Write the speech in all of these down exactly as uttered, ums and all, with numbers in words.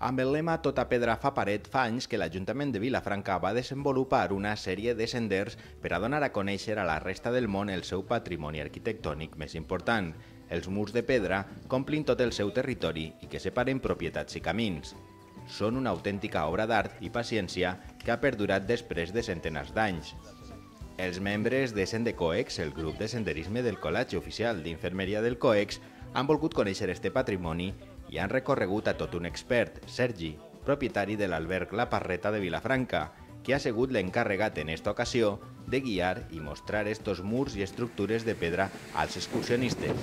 Amb el lema Tota pedra fa paret, fa anys que l'Ajuntament de Vilafranca va desenvolupar una sèrie de senders per a donar a conèixer a la resta del món el seu patrimoni arquitectònic més important, els murs de pedra que omplin tot el seu territori i que separen propietats i camins. Són una autèntica obra d'art i paciència que ha perdurat després de centenars d'anys. Els membres de Sendecoex, el grup de senderisme del Col·legi Oficial d'Infermeria del COEX, han volgut conèixer este patrimoni i han recorregut a tot un expert, Sergi, propietari de l'alberg La Parreta de Vilafranca, que ha sigut l'encarregat en esta ocasió de guiar i mostrar estos murs i estructures de pedra als excursionistes.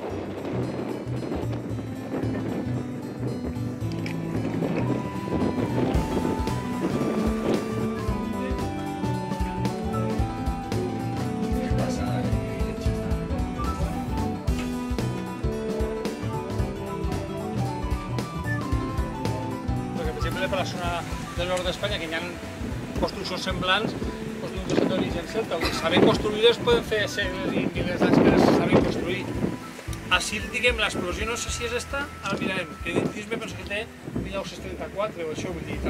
Per la zona del nord d'Espanya, que hi ha construccions semblants, construccions d'origen celta, on saben construir-les poden fer segles i milers d'anys que les saben construir. Així, diguem, l'explosió, no sé si és esta, ara mirarem, que dentisme penso que té mil nou-cents trenta-quatre, o això vull dir.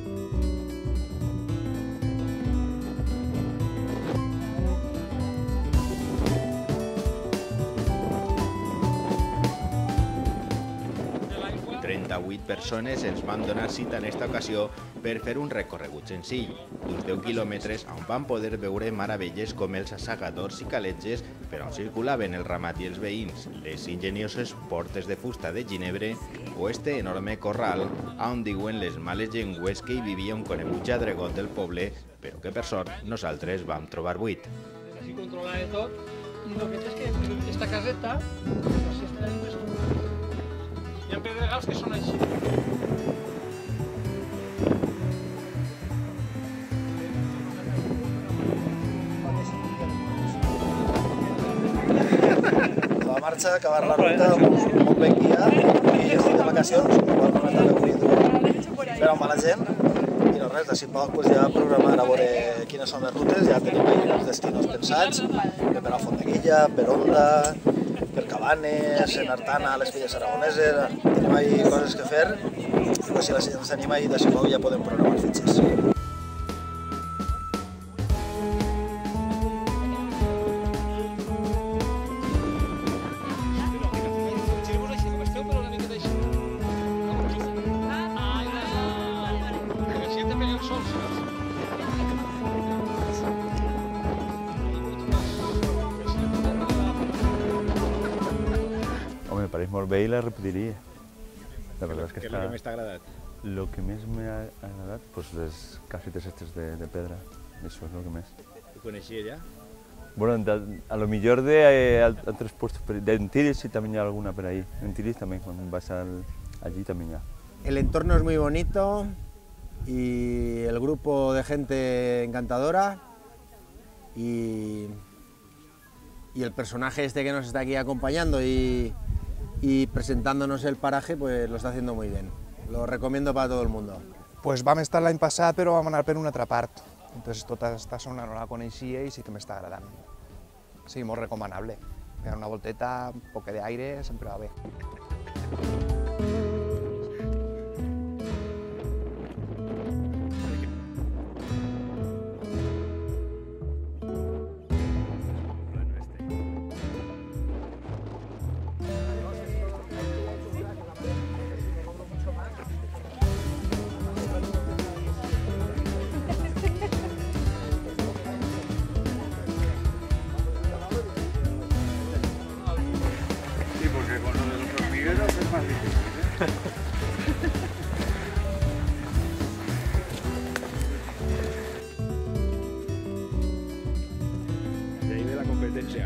trenta-vuit persones ens van donar cita en esta ocasió per fer un recorregut senzill, d'uns deu quilòmetres on van poder veure meravelles com els assegadors i caletges per on circulaven el ramat i els veïns, les ingenioses portes de fusta de Ginebre o este enorme corral on diuen les males llengües que hi vivia un conegut lladregot del poble, però que per sort nosaltres vam trobar buit. Així controla de tot, i el que és que aquesta caseta, així està en hi ha pedregals que són així. La marxa, acabar la ruta molt ben guiat i estic de vacacions, igual no m'està reunint per amb la gent i no res, d'ací poc pues, ja programar a veure quines són les rutes, ja tenim ahí els destinos pensats, per a Fondeguilla, per Onda, per Cabanes, en Artana, les Filles Aragoneses, tenim ahí coses que fer i pues, si la gent s'anima i d'ací poc ja podem programar fitxes. Me pareix molt bé i la repetiria. La verdad es que ¿Qué es está... lo que me está agradando? Lo que més m'ha agradat, pues les casites estes de, de pedra. Eso es lo que més. ¿Lo coneixia ya? Bueno, de, a lo millor de eh, altres puestos, de Antilles sí también hay alguna por ahí. En Antilles también, cuando vas al, allí también ya. El entorno es muy bonito y el grupo de gente encantadora y, y el personaje este que nos está aquí acompañando y, y presentándonos el paraje, pues lo está haciendo muy bien. Lo recomiendo para todo el mundo. Pues vam estar l'any passat, però vam anar per una altra part. Entonces tota esta zona no la coneixia i sí que m'està agradant. Sí, molt recomanable. Fer una volteta, un poc d'aire, sempre va bé. Porque con lo de los hormigueros es más difícil, ¿eh? De ahí de la competencia.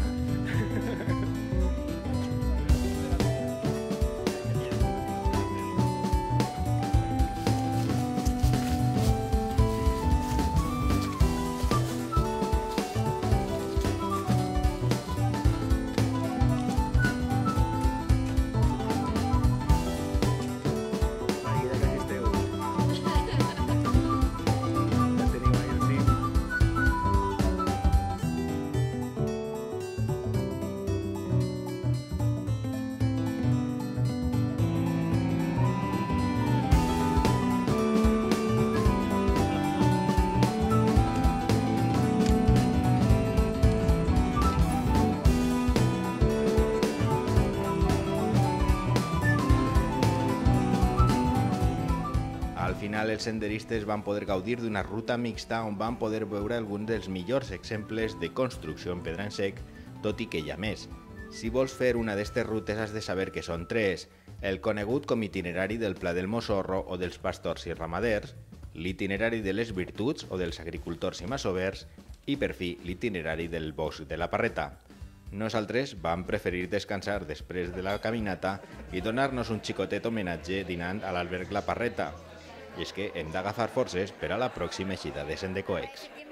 final, els senderistes van poder gaudir d'una ruta mixta on van poder veure alguns dels millors exemples de construcció en pedra en sec, tot i que hi ha més. Si vols fer una d'aquestes rutes has de saber que són tres: el conegut com itinerari del Pla del Mossorro o dels pastors i ramaders, l'itinerari de les virtuts o dels agricultors i masovers i, per fi, l'itinerari del bosc de la Parreta. Nosaltres vam preferir descansar després de la caminata i donar-nos un xicotet homenatge dinant a l'alberg La Parreta. I és que hem d'agafar forces per a la pròxima eixida de Sendecoex.